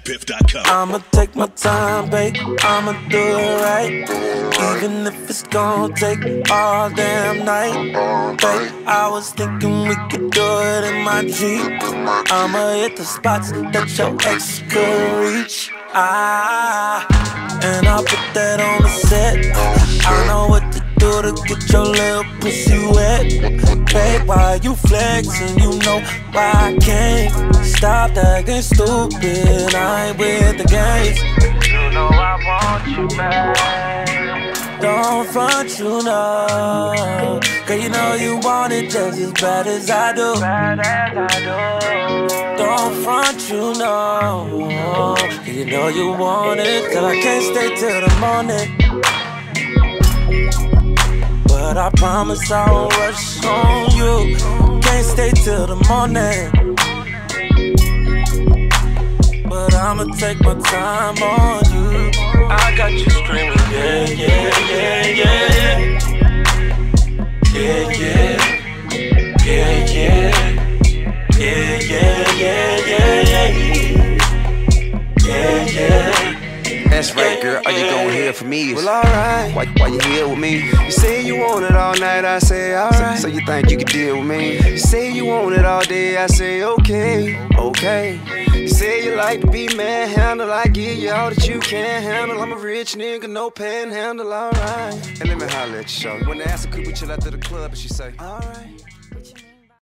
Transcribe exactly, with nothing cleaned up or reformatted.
dat piff dot com. I'ma take my time, babe, I'ma do it right. Even if it's gonna take all damn night. Babe, I was thinking we could do it in my Jeep. I'ma hit the spots that your ex could reach. Ah, and I'll put that on the set. I know what to do to get your little pussy wet. Babe, why you flexing? You know why I can't stop acting stupid. I ain't with the games. You know I want you back. Don't front, you know, cause you know you want it just as bad as I do. Bad as I do. Don't front, you know, cause you know you want it. Till I can't stay till the morning. But I promise I won't rush on you. Can't stay till the morning. But I'ma take my time on you. I got you screaming, yeah, yeah, yeah, yeah, yeah, yeah, yeah, yeah, yeah, yeah, yeah, yeah, yeah, yeah. That's right, girl. All you gon' hear from me is, well, alright. Why, why you here with me? You say you want it all night, I say alright. So, so you think you can deal with me? You say you want it all day, I say okay, okay. You say you like to be manhandled, I give you all that you can handle. I'm a rich nigga, no panhandle, alright. And let me holler at you, shorty. When they ask her, could we chill out to the club, and she say, Alright.